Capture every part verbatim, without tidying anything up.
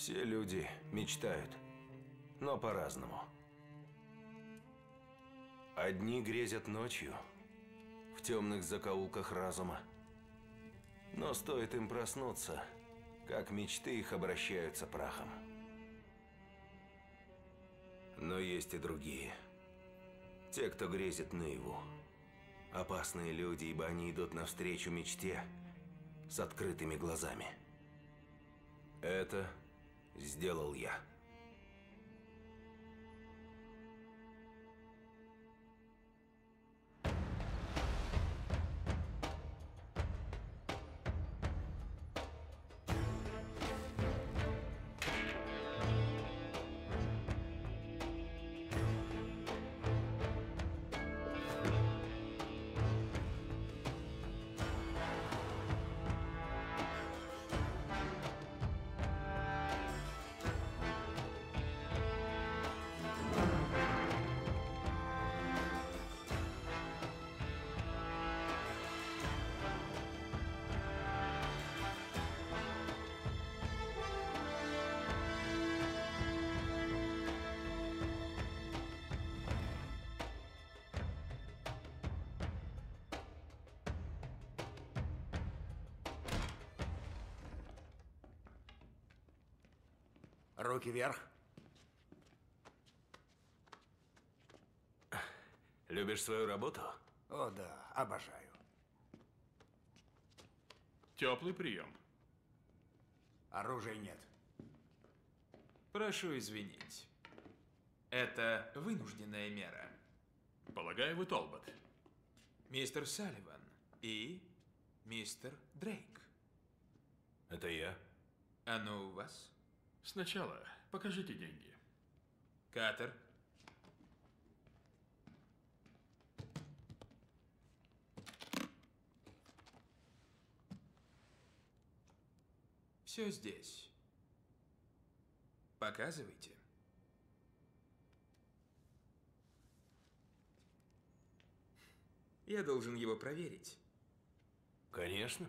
Все люди мечтают, но по-разному. Одни грезят ночью, в темных закоулках разума. Но стоит им проснуться, как мечты их обращаются прахом. Но есть и другие. Те, кто грезит наяву. Опасные люди, ибо они идут навстречу мечте с открытыми глазами. Это сделал я. Руки вверх. Любишь свою работу? О, да, обожаю. Теплый прием. Оружия нет. Прошу извинить. Это вынужденная мера. Полагаю, вы Толбот. Мистер Салливан и мистер Дрейк. Это я. Оно у вас? Сначала покажите деньги. Катер. Все здесь. Показывайте. Я должен его проверить. Конечно.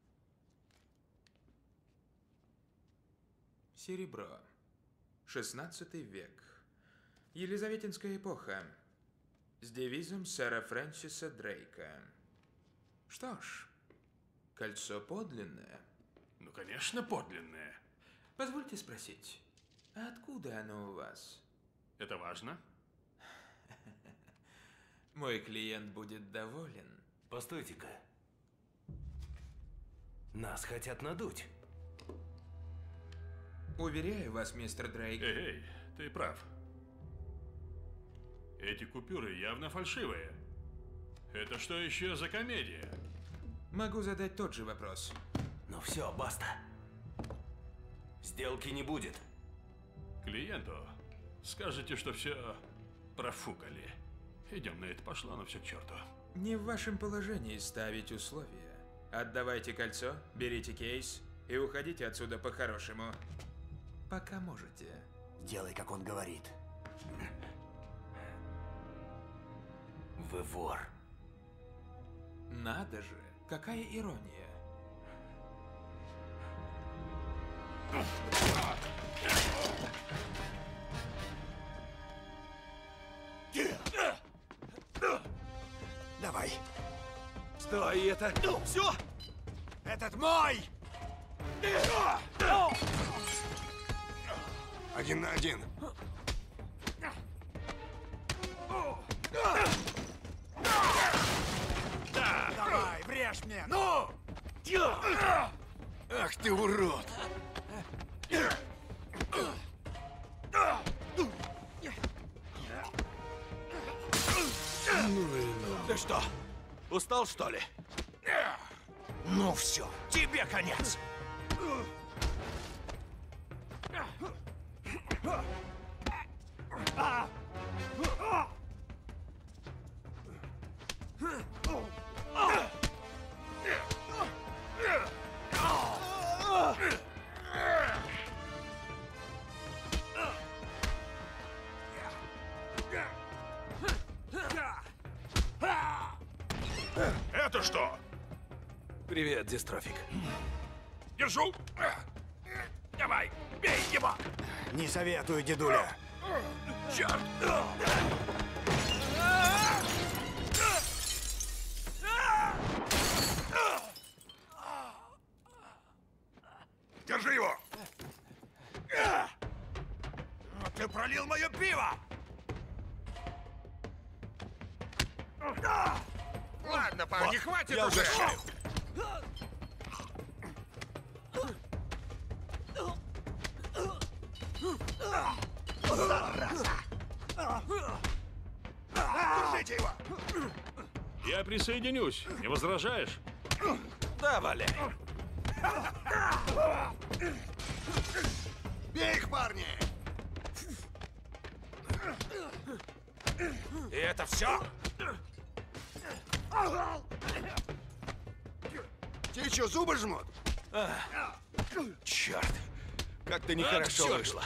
Серебро. шестнадцатый век. Елизаветинская эпоха. С девизом сэра Фрэнсиса Дрейка. Что ж, кольцо подлинное. Ну, конечно, подлинное. Позвольте спросить, а откуда оно у вас? Это важно? Мой клиент будет доволен. Постойте-ка. Нас хотят надуть. Уверяю вас, мистер Дрейк. Эй, эй, ты прав. Эти купюры явно фальшивые. Это что еще за комедия? Могу задать тот же вопрос. Ну все, баста. Сделки не будет. Клиенту скажете, что все профукали. Идем на это, пошло, но все к черту. Не в вашем положении ставить условия. Отдавайте кольцо, берите кейс и уходите отсюда по-хорошему. Пока можете. Сделай, как он говорит. Вы вор. Надо же, какая ирония. Давай. Стой, это... Все! Этот мой! Один на один. Давай, врежь мне! Ну! Ах ты урод! Ну и ну. Ты что, устал, что ли? Ну все, тебе конец! Это что? Привет, дистрофик. Держу. Давай. Бей его! Не советую, дедуля. Черт! Держи его! Ты пролил мое пиво! Ладно, парни, хватит Я уже! угощаю. Держите его! Я присоединюсь. Не возражаешь? Да, валяй! Бей их, парни! И это все? Те что, зубы жмут? Черт! Как-то нехорошо всё. вышло.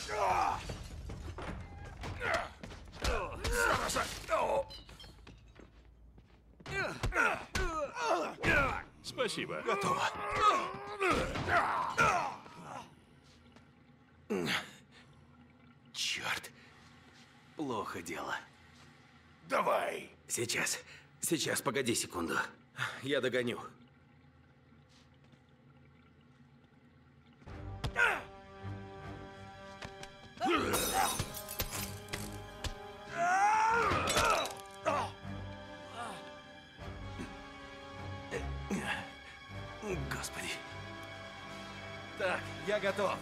Зараза! Спасибо. Готово. Черт. Плохо дело. Давай! Сейчас. Сейчас, погоди секунду. Я догоню. Господи. Так, я готов.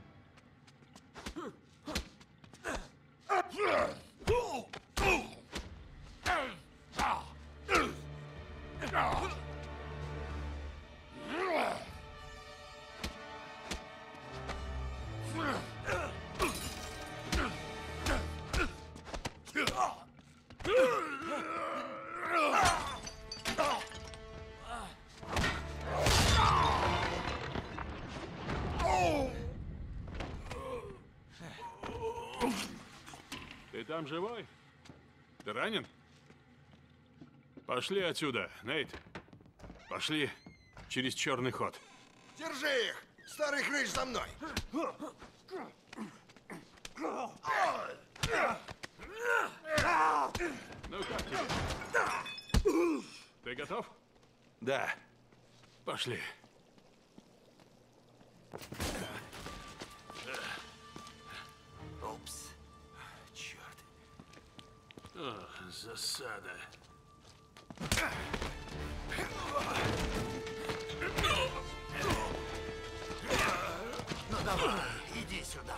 Ты там живой? Ты ранен? Пошли отсюда, Нейт. Пошли через черный ход. Держи их! Старый хрыч за мной! Ну как тебе? Ты готов? Да. Пошли. Упс. Черт. О, засада. Ну давай, иди сюда.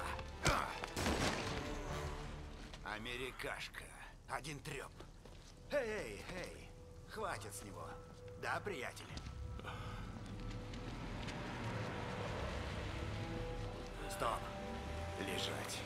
Америкашка. Один треп. Эй, эй, эй. Хватит с него. Да, приятель? Стоп. Лежать.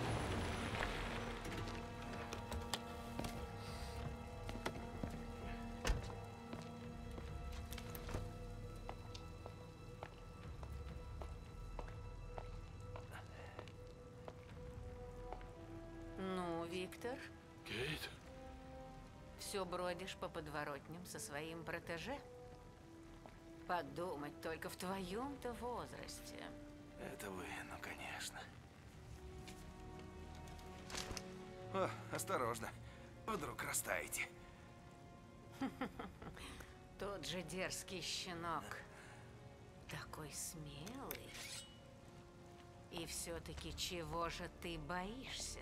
Ну, Виктор, Кейт? все бродишь по подворотням со своим протеже? Подумать только в твоем-то возрасте. Это вы, ну конечно. О, осторожно. Вдруг растаете. Тот же дерзкий щенок. Такой смелый. И все-таки чего же ты боишься?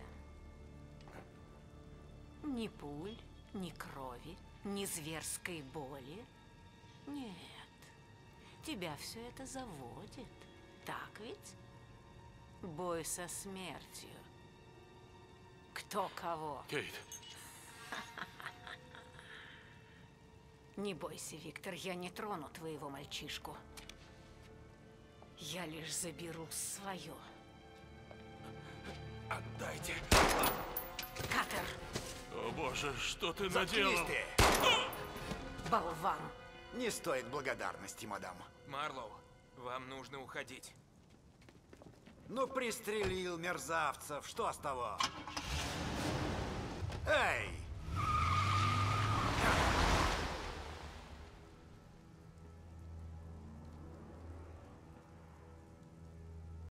Ни пуль, ни крови, ни зверской боли? Нет. Тебя все это заводит. Так ведь? Бой со смертью. Кто кого? Кейт, Не бойся, Виктор, я не трону твоего мальчишку. Я лишь заберу свое. Отдайте. Катер, о боже, что ты Заткнись наделал? ты! болван. Не стоит благодарности, мадам. Марлоу, вам нужно уходить. Ну, пристрелил мерзавцев. Что с того? Эй!